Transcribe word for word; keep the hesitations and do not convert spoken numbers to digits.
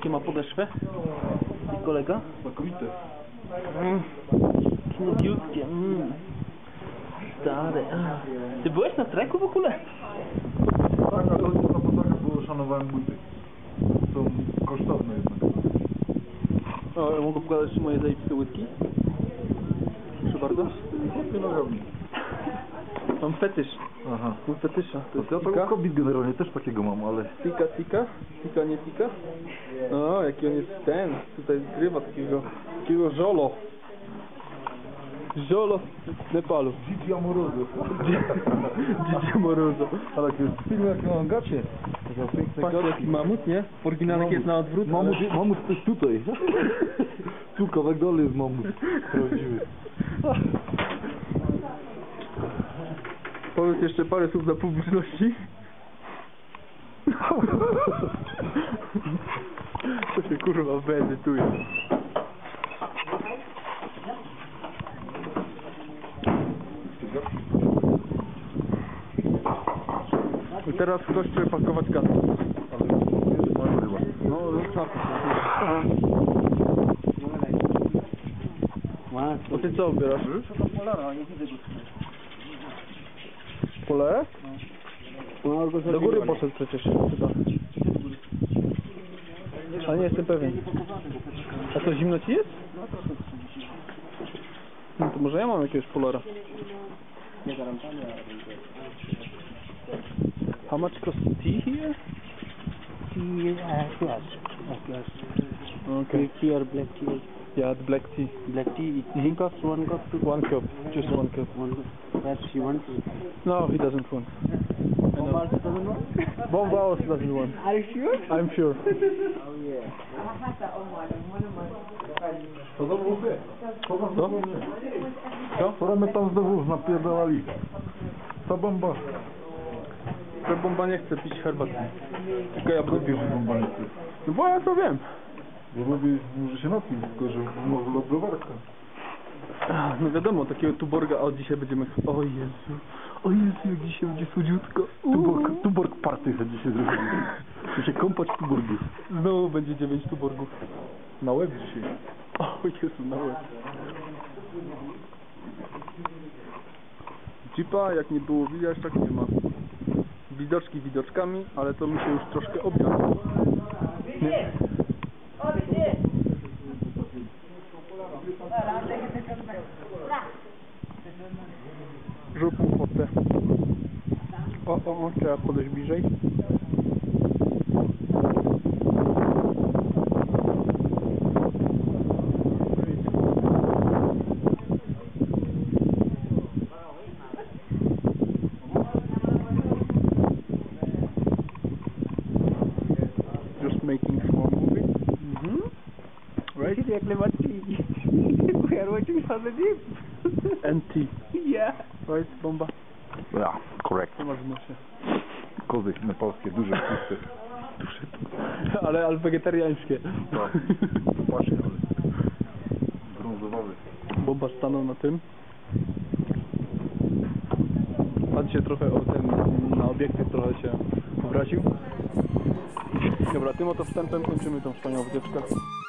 Jakie ma podeszwę? Kolega? Znakomite. Mm. Kinogiutkie. Mm. Stare. Ty byłeś na treku w ogóle? Tak, ale to na pasakach, bo szanowałem buty. Są kosztowne jednak. O, ja mogę pokazać moje zajebiste łydki? Proszę bardzo. Chłopie nogami. Mam fetysz. Aha. Mam fetysza. To jest Ja to tika. u kobiet generalnie też takiego mam, ale... Tika, tika. Tika, nie tika. O, jaki on jest ten. Tutaj zgrywa takiego, takiego żolo. Żolo z Nepalu. Dziki amorozo. Dziki amorozo. Ale to jest film, jak mam gacie. Taka piękne Patrz, jaki mamut, nie? W oryginalach jest na odwrót. Mamut, ale... mamut to jest tutaj. Tu kawałek dole jest mamut. Prawdziwy. Powiedz jeszcze parę słów dla publiczności. Co się kurwa wyedytuje. I teraz ktoś chce pakować gaz. No, rozczarka się. To ty co obierasz? Pole? Do góry poszedł przecież chyba. A nie jestem pewien. A to zimno ci jest? No to może ja mam jakiegoś polera. How much cost tea here? Tea, uh, glass, a glass. Okay. Tea or black tea? Yeah, the black tea. Black tea, three cups, one cup, two One cup, just one cup. one cup. Perhaps you want? No, he doesn't want. Bomb also doesn't want? Bomba also doesn't want. Are you sure? I'm sure. Oh yeah. To znowu wie. To Co? znowu nie. Co? Co my tam znowu napierdalali? Ta bomba. Ta bomba nie chce pić herbaty. Tylko ja Lubię, że bomba nie chce. No bo ja to wiem. Bo lubię, może się napić, tylko że może lot browarka. No wiadomo, takiego tuborga, o dzisiaj będziemy... O Jezu, o Jezu, jak dzisiaj będzie słodziutko. Tuborg, tuborg party chcę dzisiaj zrobić. Chcę się kąpać w tuborgu. Znowu będzie dziewięć tuborgów. Na łeb dzisiaj. O Jezu, na łeb. Jeepa, jak nie było widać, tak nie ma. Widoczki widoczkami, ale to mi się już troszkę objawiło. Nie. Rób mu fotę. O, o, o, trzeba podejść bliżej. Just making small movie. Mm-hmm. Right? Exactly what tea. We are waiting for the jeep. And tea. Yeah. Right, bomba. Ja, korrekt. Co masz w nosie? Kozy nepalskie, duże, tłuste. Duże. Ale, ale wegetariańskie. Tak. Patrzcie, ale brązowawy. Bomba stanął na tym. Patrzcie trochę o ten, na obiektyw trochę się obraził. Dobra, tym oto wstępem kończymy tą wspaniałą wycieczkę.